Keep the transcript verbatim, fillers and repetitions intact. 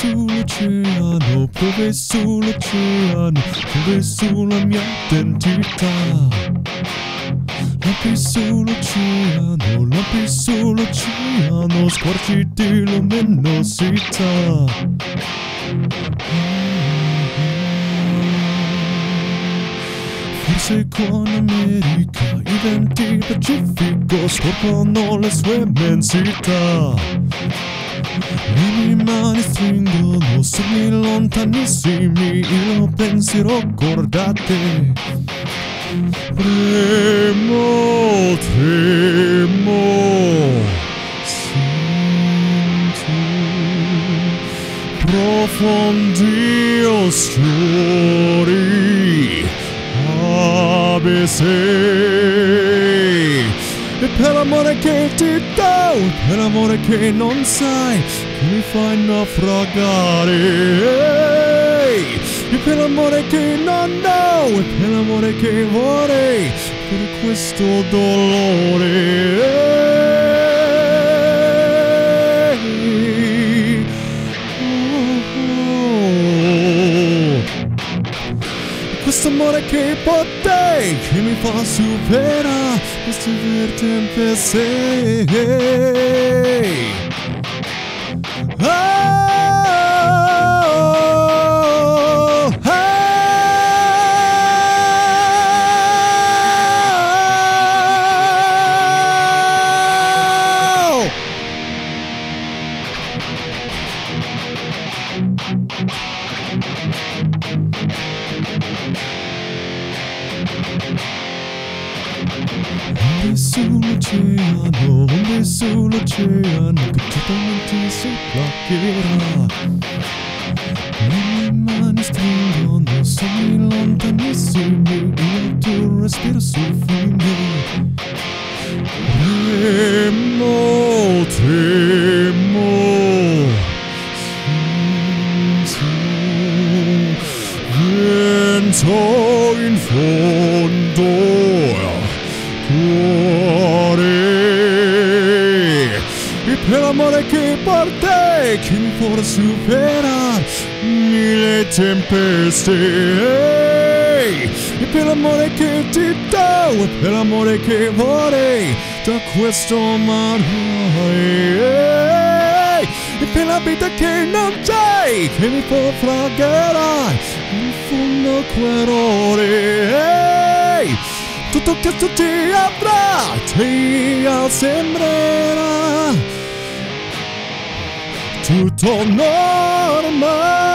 sull'oceano, piove sull'oceano, piove sulla mia identità. Lampi sull'oceano, lampi sull'oceano, scorci di luminosità. Forse con America i venti pacifico scorpono le sue immensità. Le mie mani stringono sogni lontanissimi, il mio pensiero cordate. Tremo, tremo, sento profondi oscuri A B C. E per l'amore che ti do, e per l'amore che non sai, che mi fai naufragare. E per l'amore che non ho, e per l'amore che vorrei, per questo dolore. Questo amore che potei, che mi fa superare queste tempeste. Oh, oh, oh. Onde sull'oceano, onde sull'oceano, che totalmente si bloccherà. Le mie mani stringono sogni lontanissimi, il tuo respiro sul fine. Tremo, tremo, sento vento in fondo. Cuore, e per l'amore che portai, che mi può superare mille tempeste. E per l'amore che ti do, e per l'amore che vorrei, da questo mare. E per la vita che non c'è, che mi può fragare in fondo quell'ore. Tutto questo ti avrà, ti sembrerà tutto normale.